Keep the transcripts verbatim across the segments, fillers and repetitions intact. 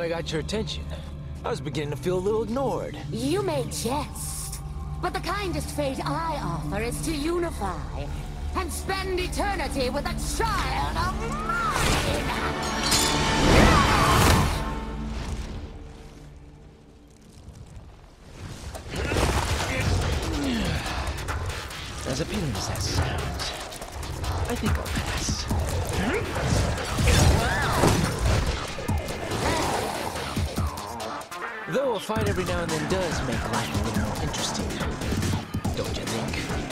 I got your attention. I was beginning to feel a little ignored. You may jest, but the kindest fate I offer is to unify and spend eternity with a child of mine! As appealing as that sounds, I think I'll pass. Though a fight every now and then does make life a little more interesting, don't you think?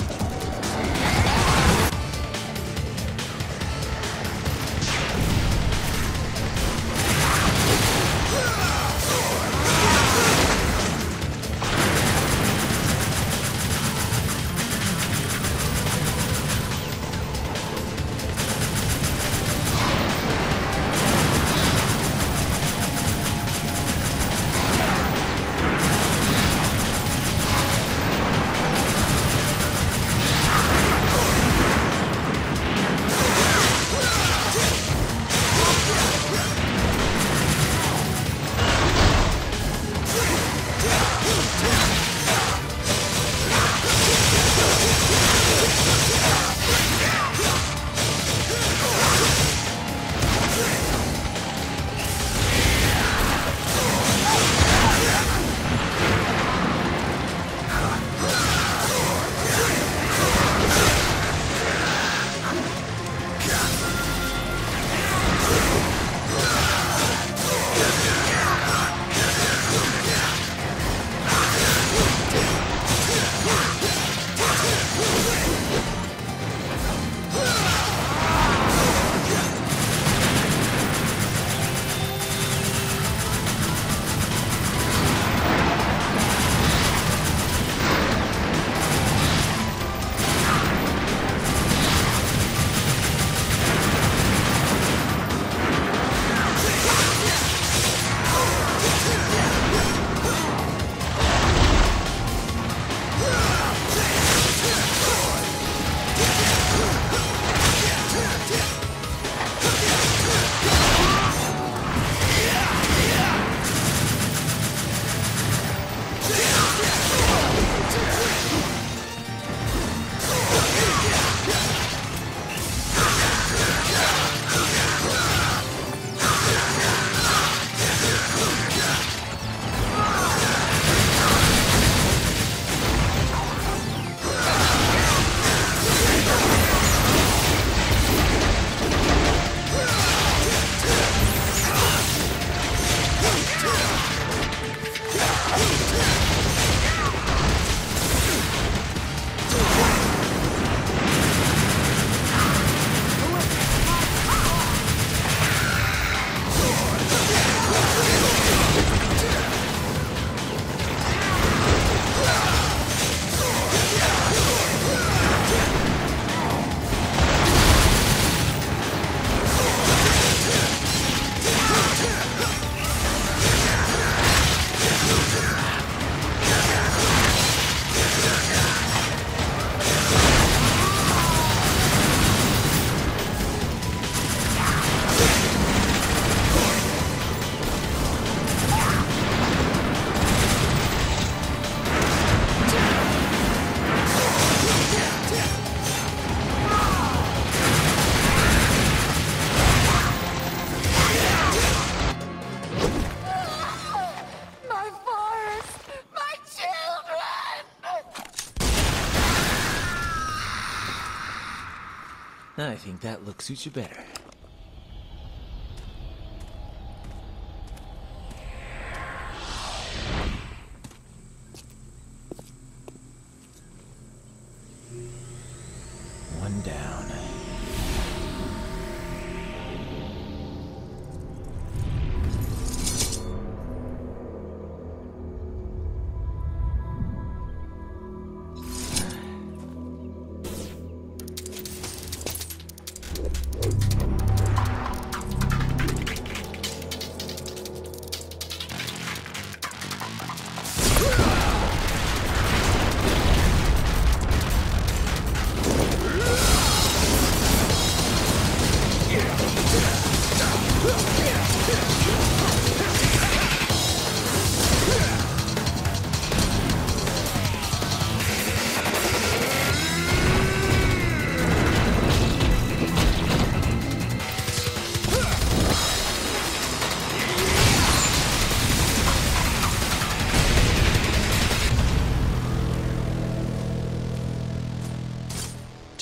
I think that look suits you better. One down.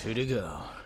Two to go.